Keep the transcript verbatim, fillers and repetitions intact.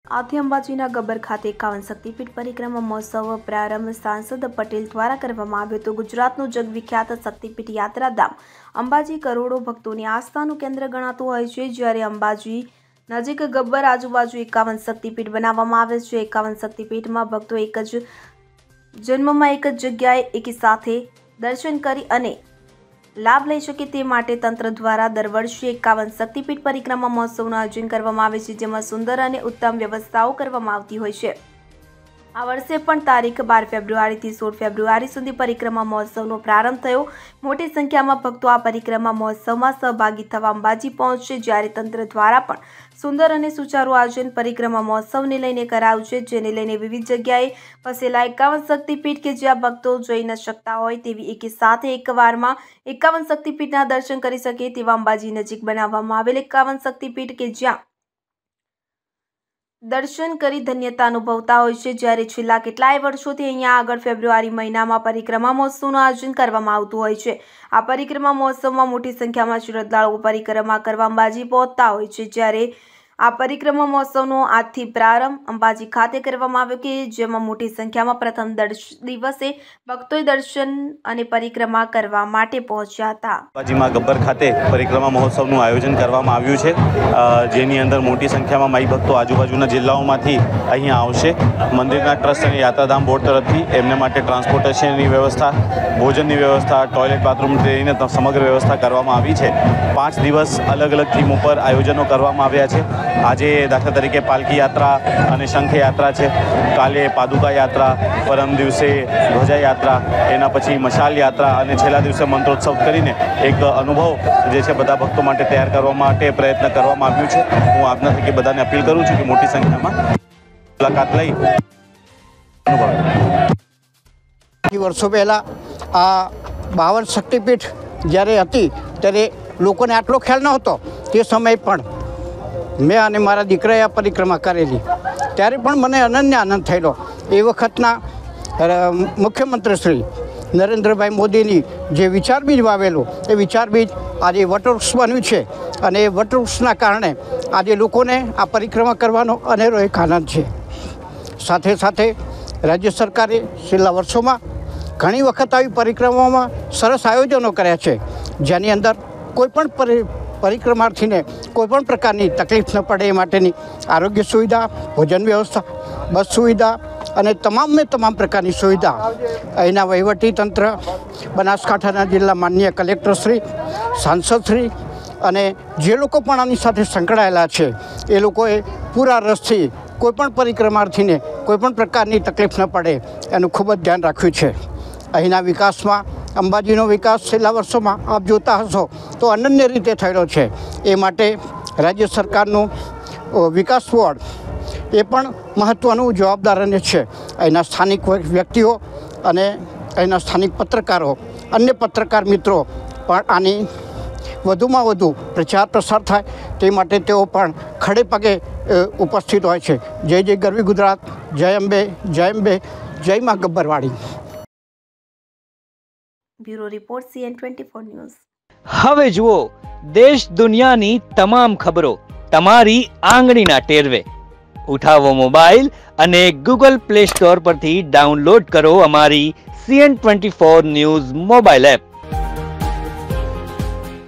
આથી અંબાજીના ગબ્બર ખાતે એકાવન શક્તિપીઠ પરિક્રમા મહોત્સવ પ્રારંભ સાંસદ પટેલ દ્વારા કરવામાં આવ્યો હતો। ગુજરાતનું જગવિખ્યાત શક્તિપીઠ યાત્રાધામ અંબાજી કરોડો ભક્તોની આસ્થાનું કેન્દ્ર ગણાતું હોય છે। જ્યારે અંબાજી નજીક ગબ્બર આજુબાજુ એકાવન શક્તિપીઠ બનાવવામાં આવે છે। એકાવન શક્તિપીઠમાં ભક્તો એક જ જન્મમાં એક જ જગ્યાએ એકી સાથે દર્શન કરી અને લાભ લઈ શકે તે માટે તંત્ર દ્વારા દર વર્ષે એકાવન શક્તિપીઠ પરિક્રમા મહોત્સવનું આયોજન કરવામાં આવે છે, જેમાં સુંદર અને ઉત્તમ વ્યવસ્થાઓ કરવામાં આવતી હોય છે। આ વર્ષે પણ તારીખ બાર ફેબ્રુઆરીથી સોળ ફેબ્રુઆરી સુધી પરિક્રમા મહોત્સવનો પ્રારંભ થયો। મોટી સંખ્યામાં ભક્તો આ પરિક્રમા મહોત્સવમાં સહભાગી થવા અંબાજી પહોંચશે, જ્યારે તંત્ર દ્વારા પણ સુંદર અને સુચારું આયોજન પરિક્રમા મહોત્સવને લઈને કરાયું છે, જેને લઈને વિવિધ જગ્યાએ વસેલા એકાવન શક્તિપીઠ કે જ્યાં ભક્તો જઈ ન શકતા હોય તેવી એકી સાથે એકવારમાં એકાવન શક્તિપીઠના દર્શન કરી શકે તેવા અંબાજી નજીક બનાવવામાં આવેલ એકાવન શક્તિપીઠ કે જ્યાં દર્શન કરી ધન્યતા અનુભવતા હોય છે। જ્યારે છેલ્લા કેટલાય વર્ષોથી અહીંયા આગળ ફેબ્રુઆરી મહિનામાં પરિક્રમા મહોત્સવનું આયોજન કરવામાં આવતું હોય છે। આ પરિક્રમા મહોત્સવમાં મોટી સંખ્યામાં શ્રદ્ધાળુઓ પરિક્રમા કરવા અંબાજી પહોંચતા હોય છે। જ્યારે આ પરિક્રમા મહોત્સવનો આજથી પ્રારંભ અંબાજી ખાતે કરવામાં આવ્યો કે જેમાં મોટી સંખ્યામાં પ્રથમ દિવસે ભક્તોએ દર્શન અને પરિક્રમા કરવા માટે પહોંચ્યા હતા। અંબાજીમાં ગબ્બર ખાતે પરિક્રમા મહોત્સવનું આયોજન કરવામાં આવ્યું છે, જેની અંદર મોટી સંખ્યામાં માઈ ભક્તો આજુબાજુના જિલ્લાઓમાંથી અહીંયા આવશે। મંદિરના ટ્રસ્ટ અને યાત્રાધામ બોર્ડ તરફથી એમને માટે ટ્રાન્સપોર્ટેશનની વ્યવસ્થા, ભોજનની વ્યવસ્થા, ટોયલેટ બાથરૂમ લઈને સમગ્ર વ્યવસ્થા કરવામાં આવી છે। પાંચ દિવસ અલગ અલગ થીમ ઉપર આયોજનો કરવામાં આવ્યા છે। આજે દાખલા તરીકે પાલકી યાત્રા અને શંખ યાત્રા છે, કાલે પાદુકા યાત્રા, પરમ દિવસે ધ્વજા યાત્રા, એના પછી મશાલ યાત્રા અને છેલ્લા દિવસે મંત્રોત્સવ કરીને એક અનુભવ જે છે બધા ભક્તો માટે તૈયાર કરવા માટે પ્રયત્ન કરવામાં આવ્યું છે। હું આપના થકી બધાને અપીલ કરું છું કે મોટી સંખ્યામાં મુલાકાત લઈ અનુભવ। વર્ષો પહેલાં આ બાવન શક્તિપીઠ જ્યારે હતી ત્યારે લોકોને આટલો ખ્યાલ ન હતો। તે સમયે પણ મેં અને મારા દીકરાએ આ પરિક્રમા કરેલી, ત્યારે પણ મને અનન્ય આનંદ થયેલો। એ વખતના મુખ્યમંત્રી શ્રી નરેન્દ્રભાઈ મોદીની જે વિચાર બીજ વાવેલો એ વિચાર બીજ આજે વટવૃક્ષ બન્યું છે, અને એ વટવૃક્ષના કારણે આજે લોકોને આ પરિક્રમા કરવાનો અનેરો એક આનંદ છે। સાથે સાથે રાજ્ય સરકારે છેલ્લા વર્ષોમાં ઘણી વખત આવી પરિક્રમામાં સરસ આયોજનો કર્યા છે, જેની અંદર કોઈપણ પરિ પરિક્રમાર્થીને કોઈપણ પ્રકારની તકલીફ ન પડે એ માટેની આરોગ્ય સુવિધા, ભોજન વ્યવસ્થા, બસ સુવિધા અને તમામે તમામ પ્રકારની સુવિધા અહીંના વહીવટીતંત્ર, બનાસકાંઠાના જિલ્લા માનનીય કલેક્ટરશ્રી, સાંસદશ્રી અને જે લોકો પણ આની સાથે સંકળાયેલા છે એ લોકોએ પૂરા રસથી કોઈપણ પરિક્રમાર્થીને કોઈપણ પ્રકારની તકલીફ ન પડે એનું ખૂબ જ ધ્યાન રાખ્યું છે। અહીંના વિકાસમાં અંબાજીનો વિકાસ છેલ્લા વર્ષોમાં આપ જોતા હશો તો અનન્ય રીતે થયેલો છે। એ માટે રાજ્ય સરકારનું વિકાસ બોર્ડ એ પણ મહત્ત્વનું જવાબદાર અને છે। અહીંના સ્થાનિક વ્યક્તિઓ અને અહીંના સ્થાનિક પત્રકારો, અન્ય પત્રકાર મિત્રો પણ આની વધુમાં વધુ પ્રચાર પ્રસાર થાય તે માટે તેઓ પણ ખડે પગે ઉપસ્થિત હોય છે। જય જય ગરવી ગુજરાત, જય અંબે, જય અંબે, જય માં ગબ્બરવાળી। Bureau report CN twenty four news. હવે જુઓ દેશ દુનિયાની તમામ ખબરો તમારી આંગળીના ટેરવે। ઉઠાવો મોબાઈલ અને ગૂગલ પ્લે સ્ટોર પરથી ડાઉનલોડ કરો અમારી CN twenty four news mobile app.